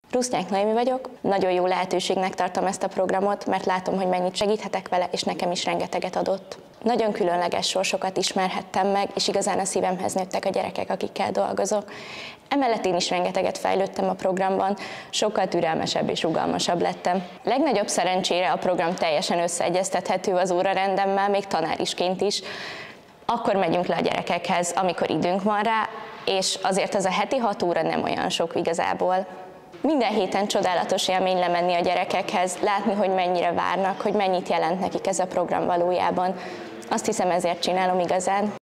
Rusznyák Noémi vagyok, nagyon jó lehetőségnek tartom ezt a programot, mert látom, hogy mennyit segíthetek vele, és nekem is rengeteget adott. Nagyon különleges sorsokat ismerhettem meg, és igazán a szívemhez nőttek a gyerekek, akikkel dolgozok. Emellett én is rengeteget fejlődtem a programban, sokkal türelmesebb és rugalmasabb lettem. Legnagyobb szerencsére a program teljesen összeegyeztethető az órarendemmel, még tanárisként is. Akkor megyünk le a gyerekekhez, amikor időnk van rá, és azért ez a heti 6 óra nem olyan sok igazából. Minden héten csodálatos élmény lemenni a gyerekekhez, látni, hogy mennyire várnak, hogy mennyit jelent nekik ez a program valójában. Azt hiszem, ezért csinálom igazán.